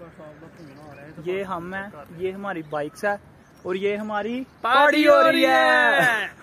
ये हम हैं, ये हमारी बाइक्स है और ये हमारी पार्टी हो रही है।